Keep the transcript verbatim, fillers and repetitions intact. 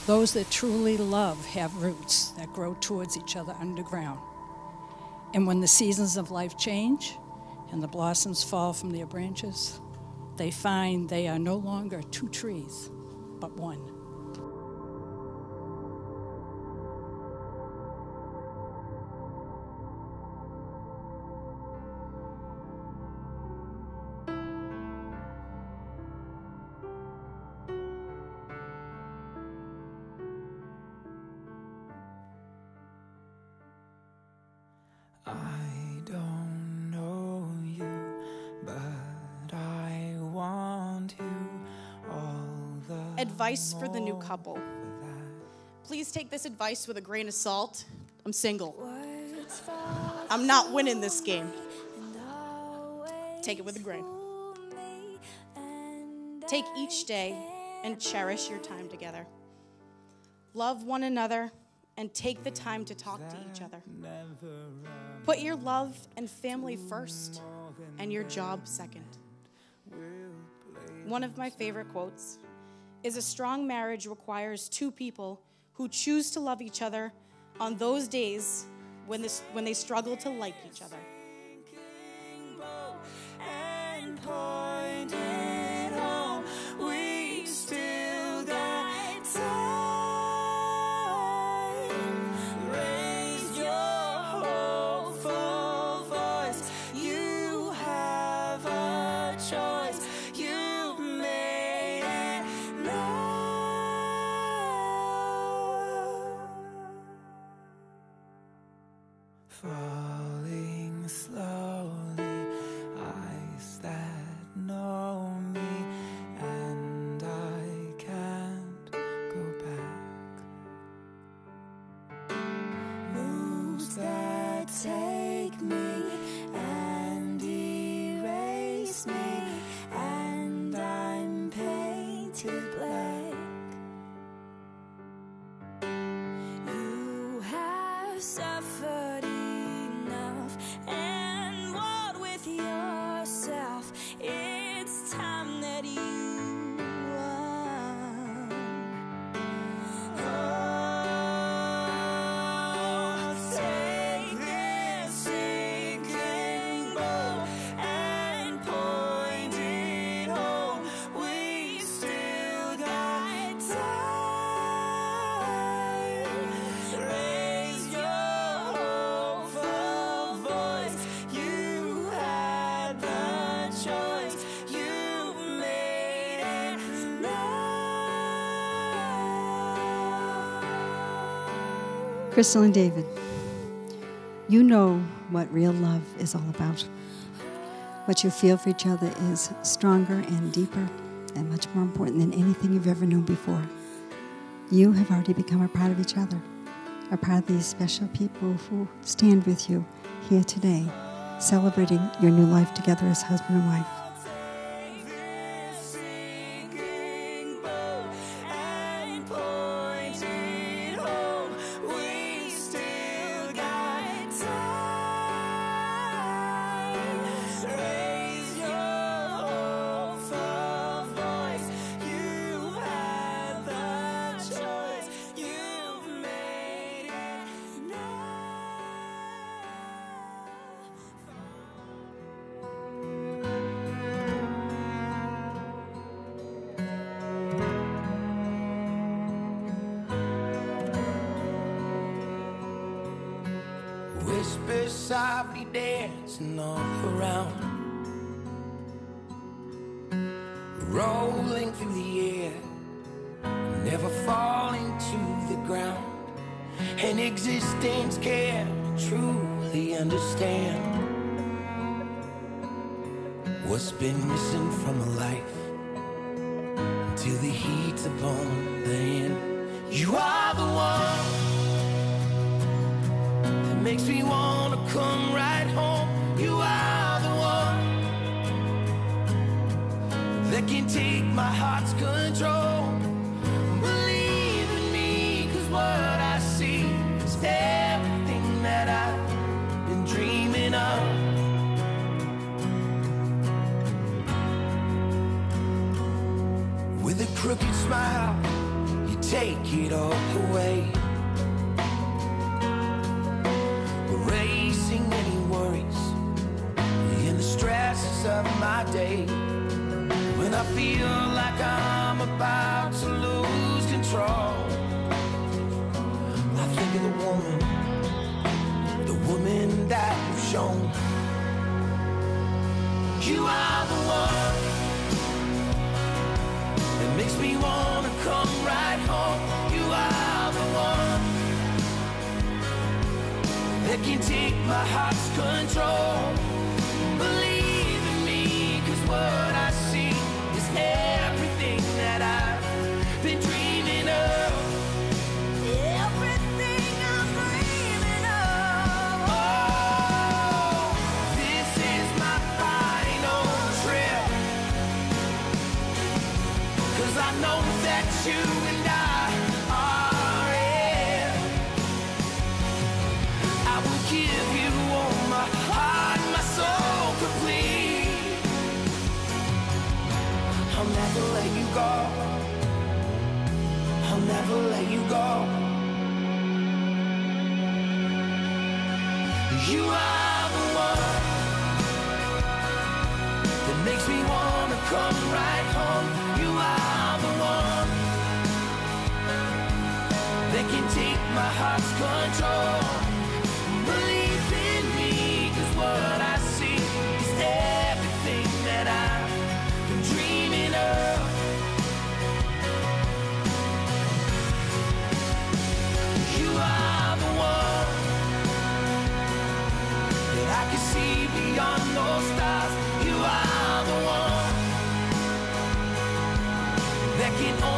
Those that truly love have roots that grow towards each other underground. And when the seasons of life change and the blossoms fall from their branches, they find they are no longer two trees, but one. I don't know you, but I want you all the Advice for the new couple. Please take this advice with a grain of salt. I'm single. I'm not winning this game. Take it with a grain. Take each day and cherish your time together. Love one another and take the time to talk to each other. Put your love and family first and your job second. One of my favorite quotes is, a strong marriage requires two people who choose to love each other on those days when, this, when they struggle to like each other. Falling slowly, eyes that know me, and I can't go back. Moves that take me and erase me, and I'm painted black. You have suffered enough, and what with yourself? It's time that you won. Oh, take this sinking boat and point it home. We still got time. Raise your hopeful voice. You had the choice. You made it now. Krystal and David, you know what real love is all about. What you feel for each other is stronger and deeper and much more important than anything you've ever known before. You have already become a part of each other, a part of these special people who stand with you here today, celebrating your new life together as husband and wife. Take this sinking boat and point it home. We still got time. Raise your hopeful voice. You had the choice. You've made it now. Whispers softly dancing all around, rolling through the air, never falling to the ground. An existence can't truly understand what's been missing from a life until the heat's upon the end. You are the one that makes me wanna come right home. You are the one that can take my heart's control. Believe in me, 'cause what I see is everything that I've been dreaming of. With a crooked smile, you could take it all away. Erasing any worries and the stresses of my day. When I feel like I'm about to lose control, I think of the woman, the woman that you've shown. You are the one that makes me wanna come right home. You are the one that can take my heart's control. Believe in me, 'cause what I see is everything that I've been dreaming of. Everything I'm dreaming of. Oh, this is my final trip, 'cause I know that you and I are it. I will give you all my heart, my soul complete. I'll never let you go. I'll never let you go. You are the one that makes me wanna come right home. You are the one that can take my heart's control. Believe in me, 'cause what I see is everything that I've been dreaming of. You are the one that I can see beyond those stars. You are the one that can